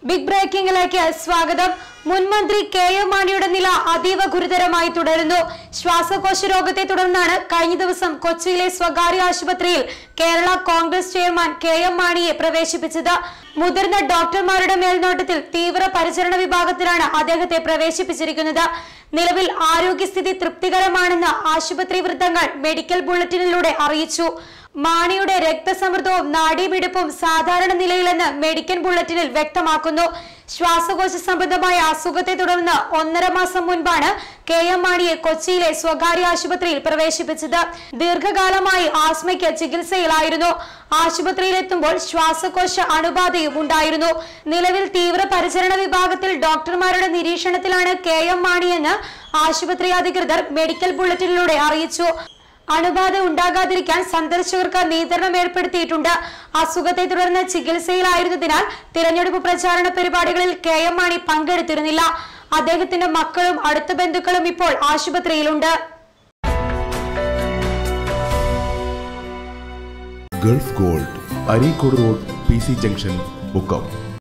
Big ബ്രേക്കിംഗിലേക്ക് സ്വാഗതം. മുൻമന്ത്രി K M. മാണിയുടെ നില അതീവ ഗുരുതരമായി തുടരുന്നു. ശ്വാസകോശ രോഗത്തെ തുടർന്നാണ് കഴിഞ്ഞ ദിവസം കൊച്ചിയിലെ സ്വകാര്യ ആശുപത്രിയിൽ കേരള കോൺഗ്രസ് ചെയർമാൻ കെ.എം. മാണിയെ പ്രവേശിപ്പിച്ചത്. മുതിർന്ന ഡോക്ടർമാരുടെ മേൽനോട്ടത്തിൽ തീവ്ര പരിചരണ വിഭാഗത്തിലാണ് അദ്ദേഹത്തെ പ്രവേശിപ്പിച്ചിരിക്കുന്നത്. നിലവിൽ ആരോഗ്യസ്ഥിതി തൃപ്തികരമാണെന്ന് ആശുപത്രി വൃത്തങ്ങൾ മെഡിക്കൽ ബുള്ളറ്റിനിലൂടെ അറിയിച്ചു. മാണിയുടെ രക്തസമ്മർദ്ദവും നാഡീമിടിപ്പും സാധാരണ നിലയിലെന്ന് മെഡിക്കൽ ബുള്ളറ്റിനിൽ വ്യക്തമാക്കുന്നു. ശ്വാസകോശ സംബന്ധമായ അസുഖത്തെ തുടർന്ന് 1.5 മാസം മുൻപാണ് കെ.എം. മാണിയെ കൊച്ചിയിലെ സ്വകാര്യ ആശുപത്രിയിൽ പ്രവേശിപ്പിച്ചത്. ദീർഘകാലമായി ആസ്മയ്ക്ക് ചികിത്സയിലായിരുന്നു. ആശുപത്രിയിലെത്തുമ്പോൾ ശ്വാസകോശ അണുബാധയും ഉണ്ടായിരുന്നു. നിലവിൽ തീവ്ര പരിചരണ വിഭാഗത്തിൽ ഡോക്ടർമാരുടെ നിരീക്ഷണത്തിലാണ് കെ.എം. മാണിയെന്ന് ആശുപത്രി അധികൃതർ മെഡിക്കൽ ബുള്ളറ്റിനിലൂടെ അറിയിച്ചു. അണുബാധ ഉണ്ടാകാതിരിക്കാൻ സന്ദർശകർക്ക് നിയന്ത്രണം ഏർപ്പെടുത്തിയിട്ടുണ്ട്. അസുഖത്തെ തുടർന്ന് ചികിത്സയിലായിരുന്നതിനാൽ തിരഞ്ഞെടുപ്പ് പ്രചാരണ പരിപാടികളിൽ കെ.എം. മാണി പങ്കെടുത്തിരുന്നില്ല. അദ്ദേഹത്തിന്റെ മക്കളും അടുത്ത ബന്ധുക്കളും ഇപ്പോൾ ആശുപത്രിയിലുണ്ട്. Gulf Gold, Areekode road, PC junction, Mukkam.